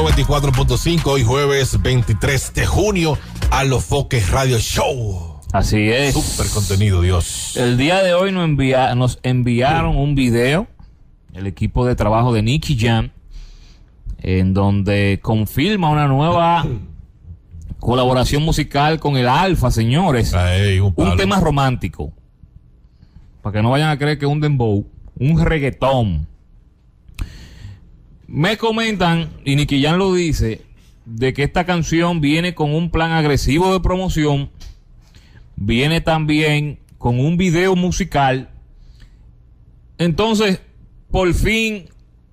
Sol 24.5, hoy jueves 23 de junio, a Los Foques Radio Show. Así es. Súper contenido, Dios. El día de hoy nos enviaron un video, el equipo de trabajo de Nicky Jam, en donde confirma una nueva colaboración musical con el Alfa, señores. Ay, un tema romántico. Para que no vayan a creer que es un dembow, un reggaetón. Me comentan, y Nicky Jam lo dice, de que esta canción viene con un plan agresivo de promoción, viene también con un video musical. Entonces, por fin,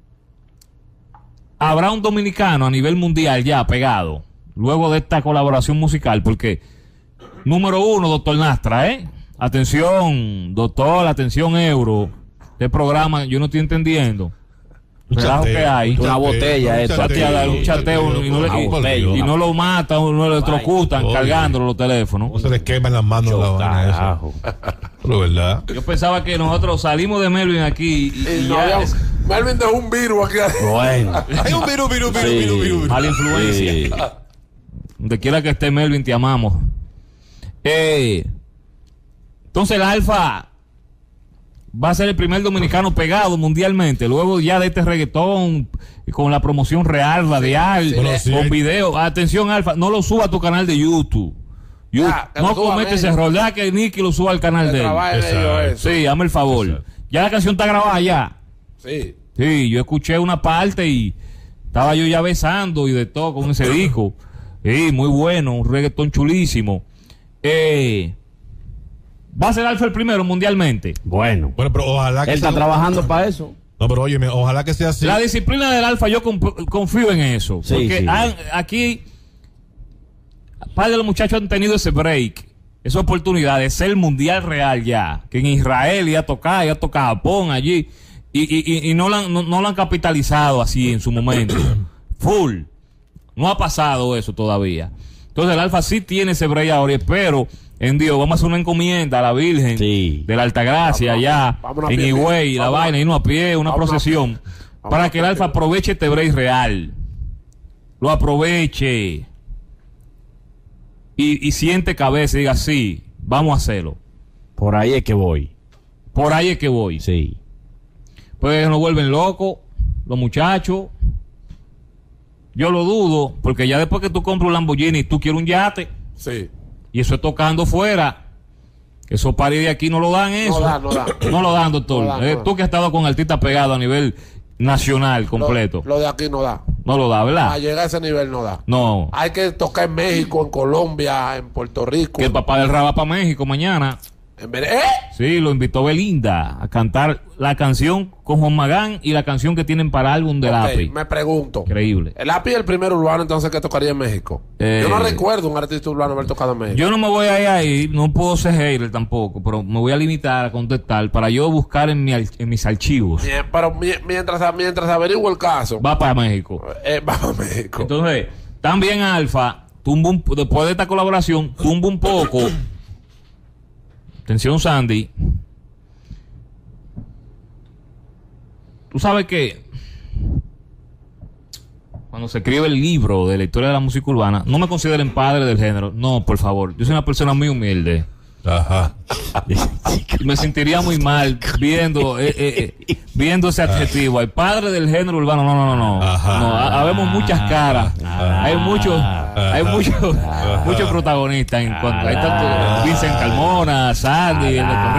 habrá un dominicano a nivel mundial ya pegado, luego de esta colaboración musical, porque, número uno, doctor Nastra, atención, doctor, atención, Euro, este programa, yo no estoy entendiendo. Que hay una botella, un chateo y no lo matan, no lo electrocutan cargándolo los teléfonos. No se les queman las manos la vaina eso. Pero verdad. Yo pensaba que nosotros salimos de Melvin aquí y ya Melvin dejó un virus aquí. Bueno. Hay un virus. Mala influencia. Sí. Donde quiera que esté Melvin, te amamos. Entonces el Alfa va a ser el primer dominicano pegado mundialmente, luego ya de este reggaetón, con la promoción real, radial, con video. Atención, Alfa, no lo suba a tu canal de YouTube. No comete ese error, deja que Nicky lo suba al canal de él. Sí, hazme el favor. Exacto. Ya la canción está grabada ya. Sí, yo escuché una parte y estaba yo ya besando y de todo con ese disco. Sí, muy bueno, un reggaetón chulísimo. Va a ser Alfa el primero mundialmente. Bueno, pero ojalá que él está trabajando para eso. No, pero óyeme, ojalá que sea así. La disciplina del Alfa, yo confío en eso. Sí, porque aquí, par de los muchachos han tenido ese break, esa oportunidad de ser mundial real ya. Que en Israel ya toca Japón allí. Y no lo han capitalizado así en su momento. Full. No ha pasado eso todavía. Entonces el Alfa sí tiene ese break ahora y espero en Dios, vamos a hacer una encomienda a la Virgen de la Altagracia allá en Higüey, la vaina, irnos a pie, una procesión, para que el Alfa aproveche este break real, lo aproveche y siente cabeza y diga, sí, vamos a hacerlo. Por ahí es que voy. Sí. Pues nos vuelven locos los muchachos. Yo lo dudo, porque ya después que tú compras un Lamborghini, tú quieres un yate. Sí. Y eso es tocando fuera. Esos paris de aquí no lo dan eso. No lo dan, doctor. Tú que has estado con artistas pegados a nivel nacional completo. Lo de aquí no da. No lo da, ¿verdad? A llegar a ese nivel no da. No. Hay que tocar en México, en Colombia, en Puerto Rico. Que el papá del Raba para México mañana. Sí, lo invitó Belinda a cantar la canción con Juan Magán y la canción que tienen para álbum del API. Me pregunto. Increíble. ¿El API es el primer urbano entonces que tocaría en México? Yo no recuerdo un artista urbano haber tocado en México. Yo no me voy a ir ahí, no puedo ser hater tampoco, pero me voy a limitar a contestar para yo buscar en mis archivos. Pero mientras averiguo el caso. Va para México. Va para México. Entonces, también Alfa, después de esta colaboración, tumba un poco. Atención, Sandy. Tú sabes que cuando se escribe el libro de la historia de la música urbana, no me consideren padre del género. No, por favor. Yo soy una persona muy humilde. Ajá. Me sentiría muy mal viendo ese adjetivo. El padre del género urbano. No. Habemos muchas caras. Hay muchos protagonistas en cuanto a tanto Vincent Carmona, Sandy,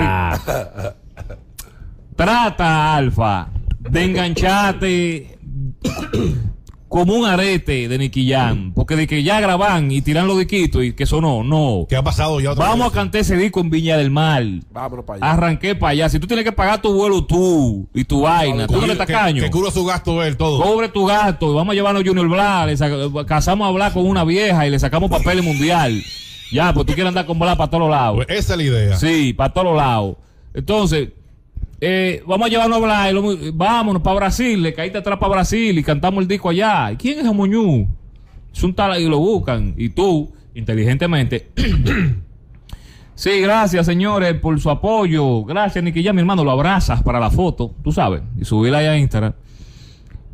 Trata, Alfa, de engancharte como un arete de Nicky Jam, porque de que ya graban y tiran los disquitos y que sonó, no. ¿Qué ha pasado ya? Vamos a cantar ese disco en Viña del Mar. Vámonos para allá. Arranqué para allá. Si tú tienes que pagar tu vuelo tú y tu vaina, tú no eres tacaño. Que cubra su gasto él, todo. Cobre tu gasto. Vamos a llevarnos a Junior Black. Casamos a hablar con una vieja y le sacamos papel mundial. Ya, pues tú quieres andar con Black para todos lados. Pues esa es la idea. Sí, para todos lados. Entonces, vamos a llevarnos a hablar, vámonos para Brasil, le caíste atrás para Brasil y cantamos el disco allá. ¿Quién es Amoñú? Es un tal y lo buscan. Y tú, inteligentemente, sí, gracias señores por su apoyo. Gracias, Nicky Jam, mi hermano, lo abrazas para la foto, tú sabes, y subirla allá a Instagram.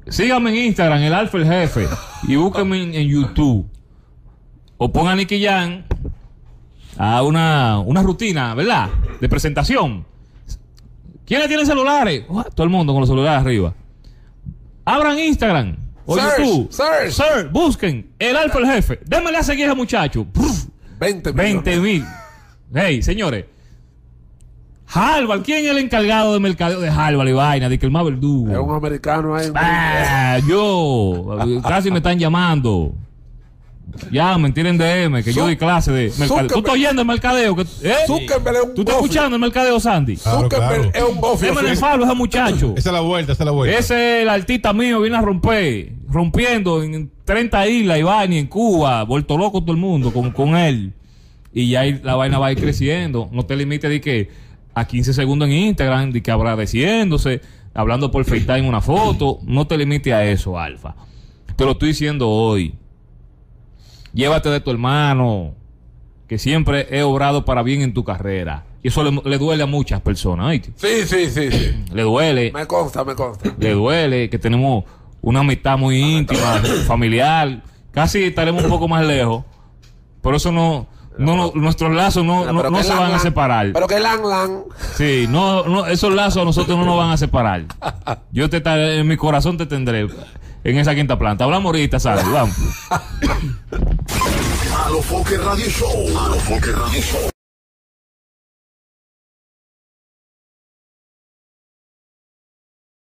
Síganme en Instagram, el Alfa el Jefe. Y búsquenme en YouTube. O pongan Nicky Jam a una rutina, ¿verdad? De presentación. ¿Quiénes tienen celulares? Todo el mundo con los celulares arriba. Abran Instagram o YouTube. Search, busquen el Alfa el Jefe. Démosle a seguir a ese muchacho. 20,000. Hey, señores. Harvard, ¿quién es el encargado de mercadeo de Harvard y vaina? De que el más verdugo. Es un americano ahí. Yo. Casi me están llamando. Llamen, tienen DM, que yo doy clase de mercadeo. ¿Tú estás oyendo el mercadeo? Zuckerberg es un ¿Tú estás escuchando el mercadeo, Sandy? Zuckerberg es un bofio. Démosle el falo a ese muchacho. Esa es la vuelta, esa es la vuelta. Ese es el artista mío, viene a rompiendo en 30 islas y vaina en Cuba, vuelto loco todo el mundo con él. Y ya la vaina va a ir creciendo. No te limites de que a 15 segundos en Instagram, de que agradeciéndose, hablando por FaceTime una foto. No te limites a eso, Alfa. Te lo estoy diciendo hoy. Llévate de tu hermano, que siempre he obrado para bien en tu carrera. Y eso le duele a muchas personas, ¿oíste? Sí. Le duele. Me consta. Le duele que tenemos una amistad muy íntima, familiar. Casi estaremos un poco más lejos. Por eso nuestros lazos no se van a separar. Pero que lan. Sí, esos lazos a nosotros no nos van a separar. Yo en mi corazón te tendré en esa quinta planta. Hablamos ahorita, ¿sabes? Vamos. A lo Foque Radio Show.